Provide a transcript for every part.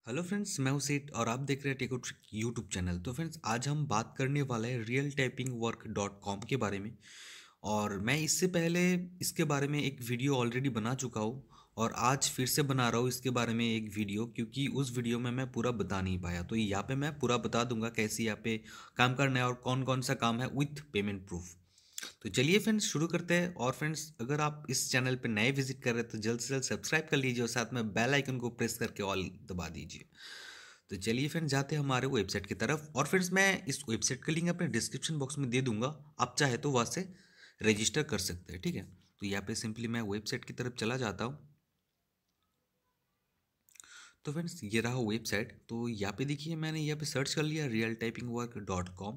Hello friends, मैं हूं सेठ और आप देख रहे हैं टेको ट्रिक यूट्यूब चैनल। तो फ्रेंड्स, आज हम बात करने वाले हैं real typing work dot com के बारे में। और मैं इससे पहले इसके बारे में एक वीडियो ऑलरेडी बना चुका हूँ और आज फिर से बना रहा हूँ इसके बारे में एक वीडियो, क्योंकि उस वीडियो में मैं पूरा बता नहीं पाया। तो यहाँ पे मैं पूरा बता दूंगा कैसे यहाँ पे काम करना है और कौन कौन सा काम है विथ पेमेंट प्रूफ। तो चलिए फ्रेंड्स, शुरू करते हैं। और फ्रेंड्स, अगर आप इस चैनल पर नए विजिट कर रहे हैं तो जल्द से जल्द सब्सक्राइब कर लीजिए और साथ में बेल आइकन को प्रेस करके ऑल दबा दीजिए। तो चलिए फ्रेंड्स, जाते हैं हमारे वेबसाइट की तरफ। और फ्रेंड्स, मैं इस वेबसाइट का लिंक अपने डिस्क्रिप्शन बॉक्स में दे दूंगा, आप चाहे तो वहाँ से रजिस्टर कर सकते हैं। ठीक है, तो यहाँ पे सिंपली मैं वेबसाइट की तरफ चला जाता हूँ। तो फ्रेंड्स, ये रहा वेबसाइट। तो यहाँ पे देखिए, मैंने यहाँ पे सर्च कर लिया real typing work dot com.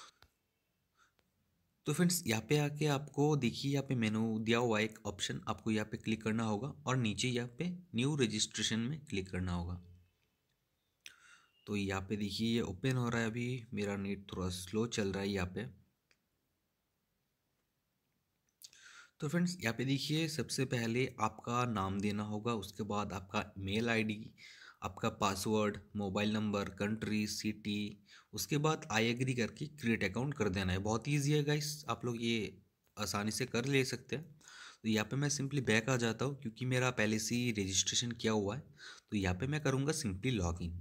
तो फ्रेंड्स, यहाँ पे आके आपको देखिए, यहाँ पे मेनू दिया हुआ है एक ऑप्शन, आपको यहाँ पे क्लिक करना होगा और नीचे यहाँ पे न्यू रजिस्ट्रेशन में क्लिक करना होगा। तो यहाँ पे देखिए, ये ओपन हो रहा है। अभी मेरा नेट थोड़ा स्लो चल रहा है यहाँ पे। तो फ्रेंड्स, यहाँ पे देखिए, सबसे पहले आपका नाम देना होगा, उसके बाद आपका मेल आईडी, आपका password, mobile number, country, city. उसके बाद आई एग्री करके क्रिएट अकाउंट कर देना है। बहुत ईजी है गाइस, आप लोग ये आसानी से कर ले सकते हैं। तो यहाँ पे मैं सिंपली बैक आ जाता हूँ, क्योंकि मेरा पहले से ही रजिस्ट्रेशन किया हुआ है। तो यहाँ पे मैं करूँगा सिंपली लॉगिन।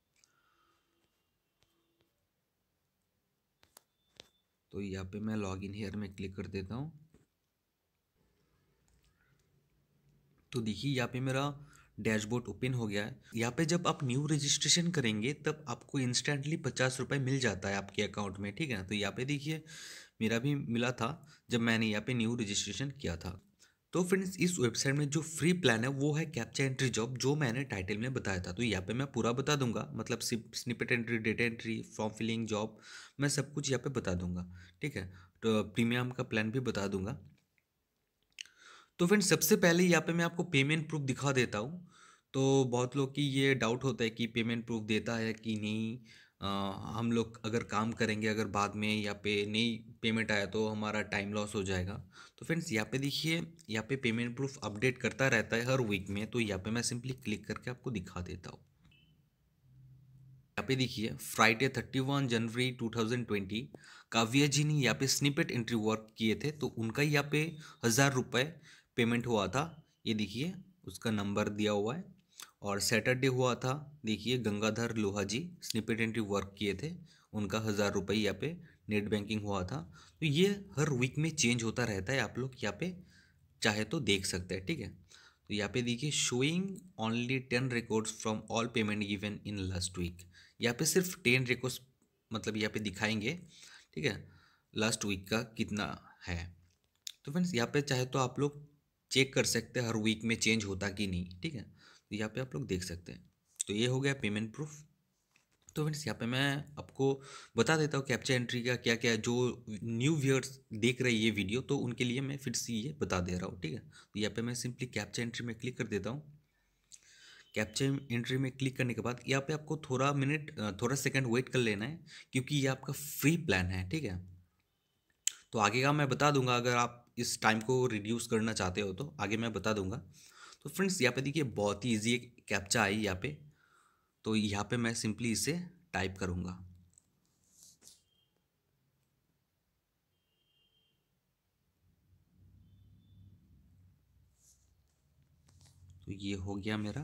तो यहाँ पे मैं लॉगिन हेयर में क्लिक कर देता हूँ। तो देखिए, यहाँ पे मेरा डैशबोर्ड ओपन हो गया है। यहाँ पे जब आप न्यू रजिस्ट्रेशन करेंगे तब आपको इंस्टेंटली 50 रुपये मिल जाता है आपके अकाउंट में। ठीक है, तो यहाँ पे देखिए, मेरा भी मिला था जब मैंने यहाँ पे न्यू रजिस्ट्रेशन किया था। तो फ्रेंड्स, इस वेबसाइट में जो फ्री प्लान है वो है कैप्चा एंट्री जॉब, जो मैंने टाइटल में बताया था। तो यहाँ पे मैं पूरा बता दूंगा, मतलब snippet entry, data entry, form filling job, मैं सब कुछ यहाँ पे बता दूंगा। ठीक है, तो प्रीमियम का प्लान भी बता दूंगा। तो फ्रेंड्स, सबसे पहले यहाँ पे मैं आपको पेमेंट प्रूफ दिखा देता हूँ। तो बहुत लोग की ये डाउट होता है कि पेमेंट प्रूफ देता है कि नहीं। अ, हम लोग अगर काम करेंगे, अगर बाद में यहाँ पे नहीं पेमेंट आया तो हमारा टाइम लॉस हो जाएगा। तो फ्रेंड्स, यहाँ पे देखिए, यहाँ पे पेमेंट प्रूफ अपडेट करता रहता है हर वीक में। तो यहाँ पे मैं सिंपली क्लिक करके आपको दिखा देता हूँ। यहाँ पे देखिए, फ्राइडे 31 जनवरी 2020 काव्या जी ने यहाँ पे स्निपेट एंट्री वर्क किए थे, तो उनका यहाँ पे 1000 रुपये पेमेंट हुआ था। ये देखिए, उसका नंबर दिया हुआ है। और सैटरडे हुआ था, देखिए, गंगाधर लोहा जी स्निपेट एंट्री वर्क किए थे, उनका 1000 रुपये यहाँ पे नेट बैंकिंग हुआ था। तो ये हर वीक में चेंज होता रहता है, आप लोग यहाँ पे चाहे तो देख सकते हैं। ठीक है, तो यहाँ पे देखिए, showing only 10 records from all payment given in last week. यहाँ पे सिर्फ 10 रिकॉर्ड्स, मतलब यहाँ पे दिखाएंगे। ठीक है, लास्ट वीक का कितना है। तो फ्रेंड्स, यहाँ पे चाहे तो आप लोग चेक कर सकते हैं हर वीक में चेंज होता कि नहीं। ठीक है, तो यहाँ पे आप लोग देख सकते हैं। तो ये हो गया पेमेंट प्रूफ। तो फ्रेंड्स, यहाँ पे मैं आपको बता देता हूँ कैप्चा एंट्री का क्या क्या है। जो न्यू व्यूअर्स देख रहे हैं ये वीडियो, तो उनके लिए मैं फिर से ये बता दे रहा हूँ। ठीक है, तो यहाँ पे मैं सिंपली कैप्चा एंट्री में क्लिक कर देता हूँ। कैप्चा एंट्री में क्लिक करने के बाद यहाँ पे आपको थोड़ा सेकंड वेट कर लेना है, क्योंकि ये आपका फ्री प्लान है। ठीक है, तो आगे का मैं बता दूंगा, अगर आप इस टाइम को रिड्यूस करना चाहते हो तो आगे मैं बता दूंगा। तो फ्रेंड्स, यहाँ पे देखिए, बहुत ही ईजी कैप्चा आई यहाँ पे। तो यहाँ पे मैं सिंपली इसे टाइप करूँगा। तो ये हो गया मेरा।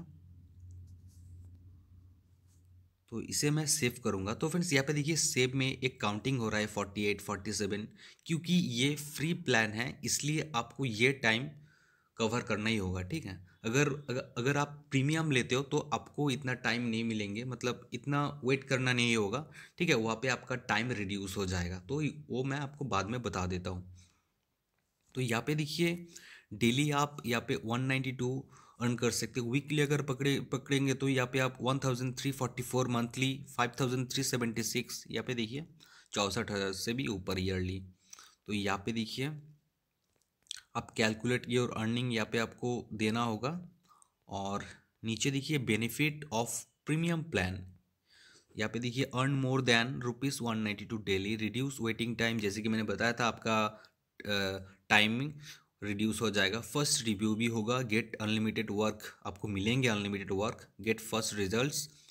तो इसे मैं सेव करूँगा। तो फ्रेंड्स, यहाँ पे देखिए, सेव में एक काउंटिंग हो रहा है 48 47, क्योंकि ये फ्री प्लान है, इसलिए आपको ये टाइम कवर करना ही होगा। ठीक है, अगर आप प्रीमियम लेते हो तो आपको इतना टाइम नहीं मिलेंगे, मतलब इतना वेट करना नहीं होगा। ठीक है, वहाँ पे आपका टाइम रिड्यूस हो जाएगा, तो वो मैं आपको बाद में बता देता हूँ। तो यहाँ पे देखिए, डेली आप यहाँ पे 192 अर्न कर सकते हो। वीकली अगर पकड़ेंगे तो यहाँ पे आप 1344, मंथली 5376। यहाँ पे देखिए, 64,000 से भी ऊपर ईयरली। तो यहाँ पे देखिए, आप कैलकुलेट योर अर्निंग यहाँ पे आपको देना होगा। और नीचे देखिए, बेनिफिट ऑफ प्रीमियम प्लान। यहाँ पे देखिए, earn more than ₹192 daily, reduce waiting time, जैसे कि मैंने बताया था, आपका टाइमिंग रिड्यूस हो जाएगा। फर्स्ट रिव्यू भी होगा, गेट अनलिमिटेड वर्क, आपको मिलेंगे unlimited work, get first results,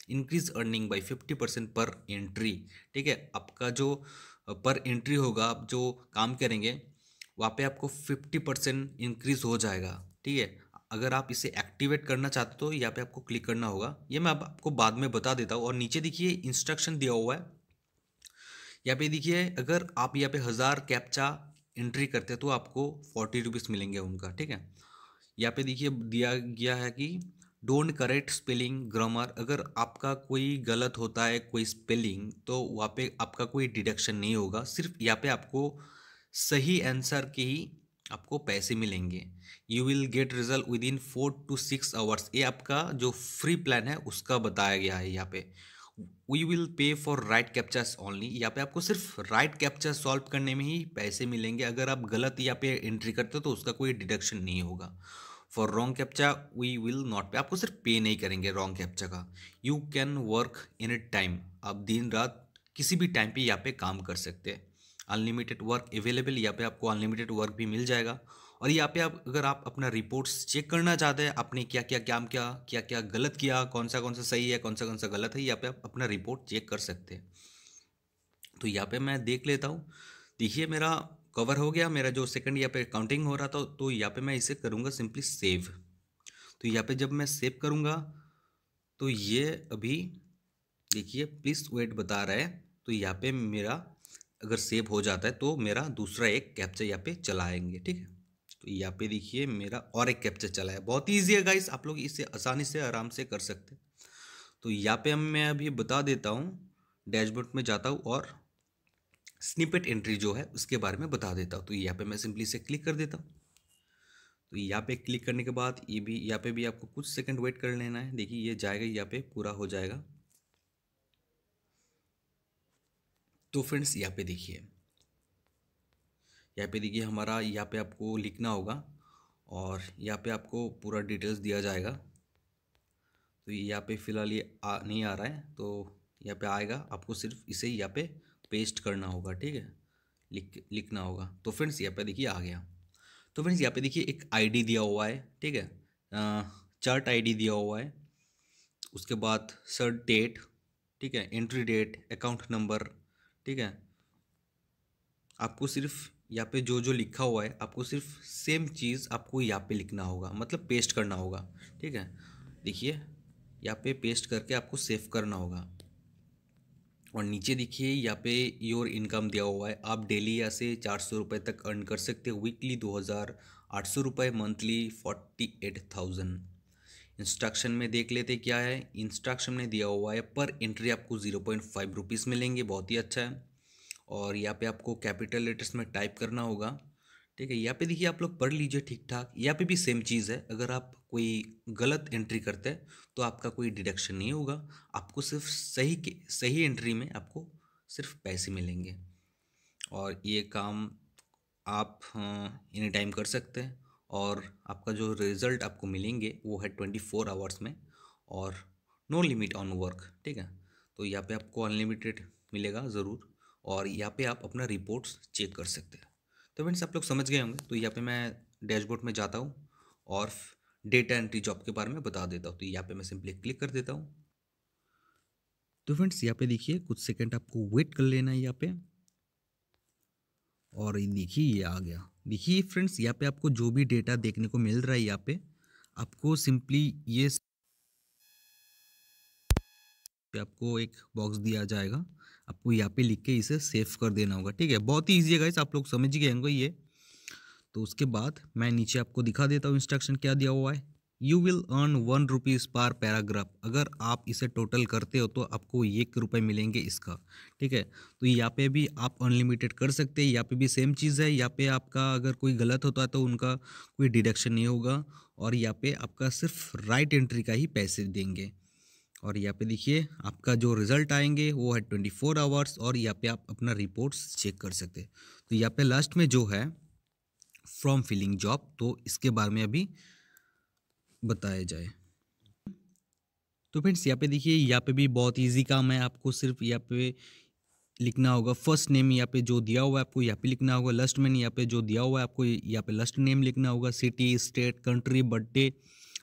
increase earning by 50% per entry. ठीक है, आपका जो पर एंट्री होगा, आप जो काम करेंगे वहाँ पे आपको 50% इंक्रीज हो जाएगा। ठीक है, अगर आप इसे एक्टिवेट करना चाहते हो तो यहाँ पे आपको क्लिक करना होगा, ये मैं आपको बाद में बता देता हूँ। और नीचे देखिए इंस्ट्रक्शन दिया हुआ है, यहाँ पे देखिए अगर आप यहाँ पे 1000 कैप्चा एंट्री करते हैं तो आपको 40 रुपीज़ मिलेंगे उनका। ठीक है, यहाँ पे देखिए दिया गया है कि डोंट करेक्ट स्पेलिंग ग्रामर, अगर आपका कोई गलत होता है कोई स्पेलिंग तो वहाँ पे आपका कोई डिडक्शन नहीं होगा, सिर्फ यहाँ पे आपको सही आंसर के ही आपको पैसे मिलेंगे। You will get result within 4 to 6 hours, ये आपका जो फ्री प्लान है उसका बताया गया है यहाँ पे। We will pay for right captures only, यहाँ पे आपको सिर्फ राइट कैप्चर सॉल्व करने में ही पैसे मिलेंगे, अगर आप गलत यहाँ पे एंट्री करते हो तो उसका कोई डिडक्शन नहीं होगा। For wrong captcha we will not pay, आपको सिर्फ पे नहीं करेंगे रॉन्ग कैप्चा का। You can work any time, आप दिन रात किसी भी टाइम पे यहाँ पे काम कर सकते हैं। अनलिमिटेड वर्क अवेलेबल, यहाँ पे आपको अनलिमिटेड वर्क भी मिल जाएगा। और यहाँ पे आप अगर आप अपना रिपोर्ट्स चेक करना चाहते हैं, आपने क्या क्या काम किया, क्या क्या गलत किया, कौन सा सही है, कौन सा गलत है, यहाँ पे आप अपना रिपोर्ट चेक कर सकते हैं। तो यहाँ पे मैं देख लेता हूँ। देखिए मेरा कवर हो गया, मेरा जो सेकंड यहाँ पे काउंटिंग हो रहा था, तो यहाँ पे मैं इसे करूँगा सिंपली सेव। तो यहाँ पे जब मैं सेव करूँगा तो ये अभी देखिए प्लीज़ वेट बता रहा है। तो यहाँ पे मेरा अगर सेव हो जाता है तो मेरा दूसरा एक कैप्चा यहाँ पे चलाएंगे। ठीक है, तो यहाँ पे देखिए मेरा और एक कैप्चा चला है। बहुत ईजी है गाइस, आप लोग इसे आसानी से आराम से कर सकते हैं। तो यहाँ पे मैं अभी बता देता हूँ, डैशबोर्ड में जाता हूँ और स्निपेट एंट्री जो है उसके बारे में बता देता हूँ। तो यहाँ पे मैं सिंपली इसे क्लिक कर देता हूँ। तो यहाँ पे क्लिक करने के बाद ये भी यहाँ पे भी आपको कुछ सेकंड वेट कर लेना है। देखिए ये जाएगा, यहाँ पे पूरा हो जाएगा। तो फ्रेंड्स यहाँ पे देखिए, यहाँ पे देखिए हमारा यहाँ पे आपको लिखना होगा और यहाँ पे आपको पूरा डिटेल्स दिया जाएगा। तो यहाँ पे फ़िलहाल ये नहीं आ रहा है, तो यहाँ पे आएगा, आपको सिर्फ इसे यहाँ पे पेस्ट करना होगा। ठीक है, लिखना होगा। तो फ्रेंड्स यहाँ पे देखिए आ गया। तो फ्रेंड्स यहाँ पे देखिए एक आईडी दिया हुआ है। ठीक है, चार्ट आईडी दिया हुआ है, उसके बाद सर्ट डेट, ठीक है, एंट्री डेट, अकाउंट नंबर। ठीक है, आपको सिर्फ यहाँ पे जो जो लिखा हुआ है आपको सिर्फ सेम चीज़ आपको यहाँ पे लिखना होगा, मतलब पेस्ट करना होगा। ठीक है, देखिए यहाँ पे पेस्ट करके आपको सेव करना होगा। और नीचे देखिए यहाँ पे योर इनकम दिया हुआ है, आप डेली यहाँ से 400 रुपये तक अर्न कर सकते हो, वीकली 2800 रुपये, मंथली 48,000। इंस्ट्रक्शन में देख लेते क्या है। इंस्ट्रक्शन में दिया हुआ है पर एंट्री आपको 0.5 रुपीज़ मिलेंगे, बहुत ही अच्छा है। और यहाँ पे आपको कैपिटल लेटर्स में टाइप करना होगा। ठीक है, यहाँ पे देखिए आप लोग पढ़ लीजिए ठीक ठाक। यहाँ पे भी सेम चीज़ है, अगर आप कोई गलत एंट्री करते हैं तो आपका कोई डिडक्शन नहीं होगा, आपको सिर्फ सही एंट्री में आपको सिर्फ पैसे मिलेंगे। और ये काम आप एनी टाइम कर सकते हैं। और आपका जो रिज़ल्ट आपको मिलेंगे वो है 24 आवर्स में, और नो लिमिट ऑन वर्क। ठीक है, तो यहाँ पे आपको अनलिमिटेड मिलेगा ज़रूर, और यहाँ पे आप अपना रिपोर्ट्स चेक कर सकते हैं। तो फ्रेंड्स आप लोग समझ गए होंगे। तो यहाँ पे मैं डैशबोर्ड में जाता हूँ और डेटा एंट्री जॉब के बारे में बता देता हूँ। तो यहाँ पे मैं सिंपली क्लिक कर देता हूँ। तो फ्रेंड्स यहाँ पे देखिए कुछ सेकंड आपको वेट कर लेना है यहाँ पे, और देखिए ये आ गया। देखिए फ्रेंड्स यहाँ पे आपको जो भी डेटा देखने को मिल रहा है, यहाँ पे आपको सिंपली ये आपको एक बॉक्स दिया जाएगा, आपको यहाँ पे लिख के इसे सेव कर देना होगा। ठीक है, बहुत ही ईजी है गाइस, आप लोग समझ गए होंगे ये। तो उसके बाद मैं नीचे आपको दिखा देता हूँ इंस्ट्रक्शन क्या दिया हुआ है। You will earn 1 rupees per paragraph, अगर आप इसे टोटल करते हो तो आपको 1 रुपये मिलेंगे इसका। ठीक है, तो यहाँ पे भी आप अनलिमिटेड कर सकते हैं, यहाँ पे भी सेम चीज़ है। यहाँ पे आपका अगर कोई गलत होता है तो उनका कोई डिडक्शन नहीं होगा, और यहाँ पे आपका सिर्फ राइट एंट्री का ही पैसे देंगे। और यहाँ पे देखिए आपका जो रिज़ल्ट आएंगे वो है 24 आवर्स, और यहाँ पे आप अपना रिपोर्ट्स चेक कर सकते हैं। तो यहाँ पे लास्ट में जो है फ्रॉम फिलिंग जॉब, तो इसके बारे में अभी बताया जाए। तो फ्रेंड्स यहाँ पे देखिए, यहाँ पे भी बहुत इजी काम है। आपको सिर्फ यहाँ पे लिखना होगा फर्स्ट नेम, यहाँ पे जो दिया हुआ है आपको यहाँ पे लिखना होगा। लास्ट में यहाँ पे जो दिया हुआ है आपको यहाँ पे लास्ट नेम लिखना होगा। सिटी, स्टेट, कंट्री, बर्थडे,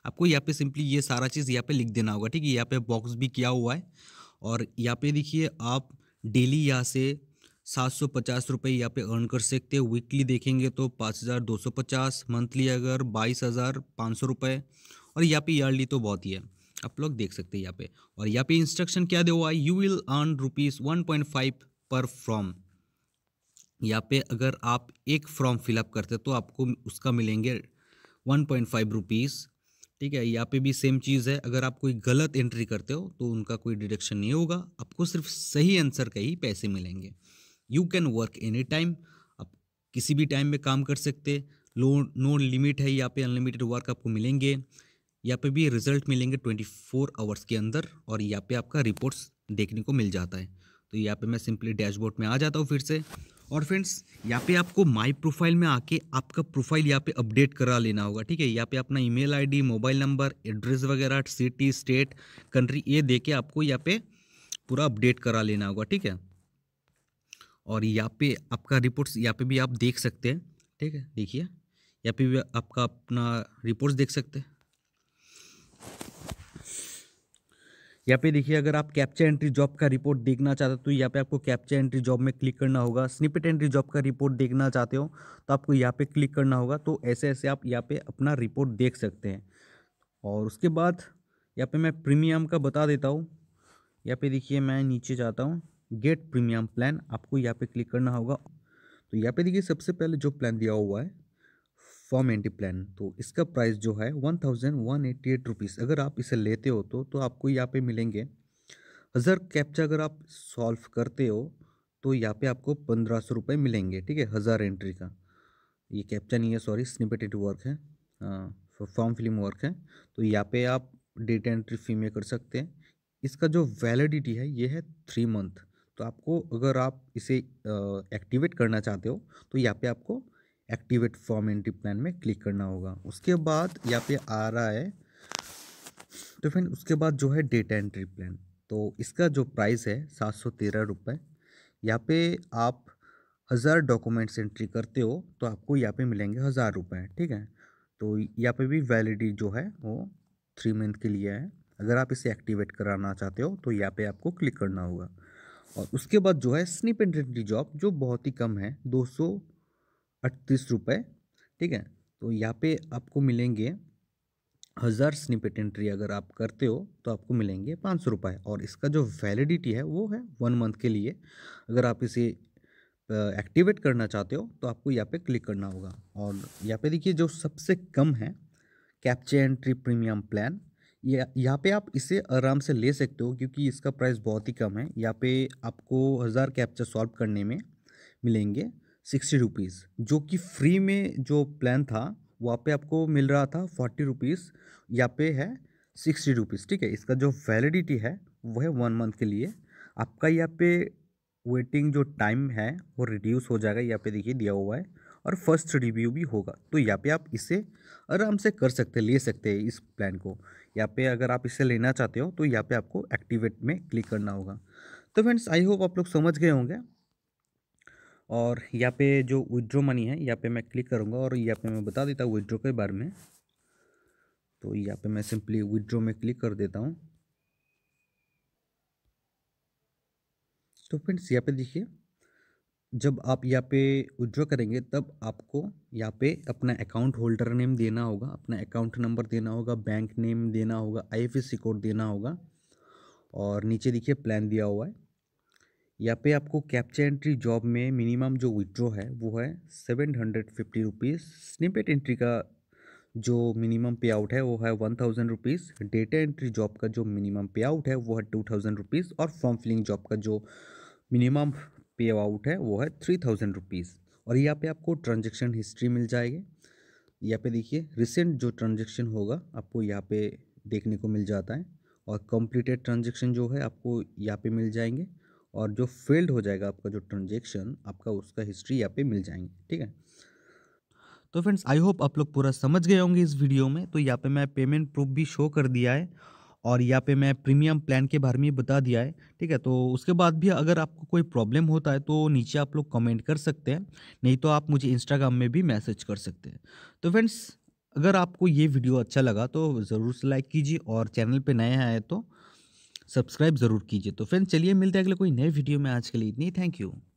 आपको यहाँ पे सिंपली ये सारा चीज़ यहाँ पे लिख देना होगा, ठीक है। यहाँ पे बॉक्स भी किया हुआ है और यहाँ पे देखिए आप डेली यहाँ से 750 रुपये यहाँ पे अर्न कर सकते हैं। वीकली देखेंगे तो 5250, मंथली अगर 22,500 रुपये, और यहाँ पे ईयरली तो बहुत ही है, आप लोग देख सकते हैं यहाँ पे। और यहाँ पे इंस्ट्रक्शन क्या दिया हुआ है, यू विल अर्न ₹1.5 पर फॉर्म। यहाँ पे अगर आप एक फॉर्म फिलअप करते तो आपको उसका मिलेंगे 1.5 रुपीज़, ठीक है। यहाँ पे भी सेम चीज़ है, अगर आप कोई गलत एंट्री करते हो तो उनका कोई डिडक्शन नहीं होगा, आपको सिर्फ सही आंसर के ही पैसे मिलेंगे। You can work any time, आप किसी भी टाइम में काम कर सकते, नो लिमिट है, यहाँ पे अनलिमिटेड वर्क आपको मिलेंगे। यहाँ पे भी रिजल्ट मिलेंगे 24 आवर्स के अंदर, और यहाँ पे आपका रिपोर्ट्स देखने को मिल जाता है। तो यहाँ पे मैं सिंपली डैशबोर्ड में आ जाता हूँ फिर से। और फ्रेंड्स यहाँ पे आपको माई प्रोफाइल में आके आपका प्रोफाइल यहाँ पे अपडेट करा लेना होगा, ठीक है। यहाँ पे अपना email ID, mobile number, address वगैरह, सिटी, स्टेट, कंट्री, ये दे के आपको यहाँ पे पूरा अपडेट करा लेना होगा, ठीक है। और यहाँ पे आपका रिपोर्ट्स यहाँ पे भी आप देख सकते हैं, ठीक है। देखिए यहाँ पे भी आपका अपना रिपोर्ट्स देख सकते हैं। यहाँ पे देखिए अगर आप कैप्चा एंट्री जॉब का रिपोर्ट देखना चाहते हो तो यहाँ पे आपको कैप्चा एंट्री जॉब में क्लिक करना होगा। स्निपेट एंट्री जॉब का रिपोर्ट देखना चाहते हो तो आपको यहाँ पे क्लिक करना होगा। तो ऐसे ऐसे आप यहाँ पे अपना रिपोर्ट देख सकते हैं। और उसके बाद यहाँ पे मैं प्रीमियम का बता देता हूँ। यहाँ पे देखिए मैं नीचे जाता हूँ, गेट प्रीमियम प्लान, आपको यहाँ पे क्लिक करना होगा। तो यहाँ पे देखिए सबसे पहले जो प्लान दिया हुआ है फॉर्म एंट्री प्लान, तो इसका प्राइस जो है 1188 रुपीज़। अगर आप इसे लेते हो तो आपको यहाँ पे मिलेंगे 1000 कैप्चा। अगर आप सॉल्व करते हो तो यहाँ पे आपको 1500 रुपये मिलेंगे, ठीक है, 1000 एंट्री का। ये कैप्चा नहीं है, सॉरी, स्निपेट वर्क है, फॉर्म फिलिंग वर्क है। तो यहाँ पे आप डेटा एंट्री फ्री में कर सकते हैं। इसका जो वैलिडिटी है ये है 3 मंथ। तो आपको अगर आप इसे एक्टिवेट करना चाहते हो तो यहाँ पे आपको एक्टिवेट फॉर्म एंट्री प्लान में क्लिक करना होगा। उसके बाद यहाँ पे आ रहा है, तो फिर उसके बाद जो है डेटा एंट्री प्लान, तो इसका जो प्राइस है 713 रुपये। यहाँ पे आप 1000 डॉक्यूमेंट्स एंट्री करते हो तो आपको यहाँ पे मिलेंगे 1000 रुपये, ठीक है। तो यहाँ पे भी वैलिडिटी जो है वो 3 मंथ के लिए है। अगर आप इसे एक्टिवेट कराना चाहते हो तो यहाँ पे आपको क्लिक करना होगा। और उसके बाद जो है स्निपेट एंट्री जॉब, जो बहुत ही कम है, 238 रुपये, ठीक है। तो यहाँ पे आपको मिलेंगे 1000 स्निपेट एंट्री अगर आप करते हो तो आपको मिलेंगे 500 रुपये। और इसका जो वैलिडिटी है वो है 1 मंथ के लिए। अगर आप इसे एक्टिवेट करना चाहते हो तो आपको यहाँ पे क्लिक करना होगा। और यहाँ पे देखिए जो सबसे कम है कैप्चा एंट्री प्रीमियम प्लान, यहाँ पे आप इसे आराम से ले सकते हो क्योंकि इसका प्राइस बहुत ही कम है। यहाँ पे आपको 1000 कैप्चा सॉल्व करने में मिलेंगे 60 रुपीज़, जो कि फ्री में जो प्लान था वहाँ पे आपको मिल रहा था 40 रुपीज़, यहाँ पे है 60 रुपीज़, ठीक है। इसका जो वैलिडिटी है वो है 1 मंथ के लिए। आपका यहाँ पे वेटिंग जो टाइम है वो रिड्यूस हो जाएगा, यहाँ पे देखिए दिया हुआ है। और फर्स्ट रिव्यू भी होगा। तो यहाँ पे आप इसे आराम से कर सकते हैं, ले सकते हैं इस प्लान को। यहाँ पे अगर आप इसे लेना चाहते हो तो यहाँ पे आपको एक्टिवेट में क्लिक करना होगा। तो फ्रेंड्स आई होप आप लोग समझ गए होंगे। और यहाँ पे जो विड्रॉ मनी है यहाँ पे मैं क्लिक करूँगा और यहाँ पे मैं बता देता हूँ विड्रॉ के बारे में। तो यहाँ पे मैं सिंपली विड्रॉ में क्लिक कर देता हूँ। तो फ्रेंड्स यहाँ पे देखिए जब आप यहाँ पे विड्रॉ करेंगे तब आपको यहाँ पे अपना अकाउंट होल्डर नेम देना होगा, अपना अकाउंट नंबर देना होगा, बैंक नेम देना होगा, IFSC कोड देना होगा। और नीचे देखिए प्लान दिया हुआ है। यहाँ पे आपको कैप्चा एंट्री जॉब में मिनिमम जो विड्रॉ है वो है 750 रुपीज़। स्निपेट एंट्री का जो मिनिमम पे आउट है वो है 1000 रुपीज़। डेटा एंट्री जॉब का जो मिनिमम पे आउट है वो है 2000 रुपीज़। और फॉर्म फिलिंग जॉब का जो मिनिमम पे आउट है वो है 3000 रुपीज़। और यहाँ पे आपको ट्रांजेक्शन हिस्ट्री मिल जाएगी। यहाँ पे देखिए रिसेंट जो ट्रांजेक्शन होगा आपको यहाँ पे देखने को मिल जाता है। और कंप्लीटेड ट्रांजेक्शन जो है आपको यहाँ पे मिल जाएंगे। और जो फेल्ड हो जाएगा आपका जो ट्रांजेक्शन आपका, उसका हिस्ट्री यहाँ पे मिल जाएंगे, ठीक है। तो फ्रेंड्स आई होप आप लोग पूरा समझ गए होंगे इस वीडियो में। तो यहाँ पे मैं पेमेंट प्रूफ भी शो कर दिया है और यहाँ पे मैं प्रीमियम प्लान के बारे में बता दिया है, ठीक है। तो उसके बाद भी अगर आपको कोई प्रॉब्लम होता है तो नीचे आप लोग कमेंट कर सकते हैं, नहीं तो आप मुझे इंस्टाग्राम में भी मैसेज कर सकते हैं। तो फ्रेंड्स अगर आपको ये वीडियो अच्छा लगा तो ज़रूर से लाइक कीजिए और चैनल पे नए आए तो सब्सक्राइब ज़रूर कीजिए। तो फ्रेंड्स चलिए मिलते हैं अगले कोई नए वीडियो में, आज के लिए इतनी ही। Thank you.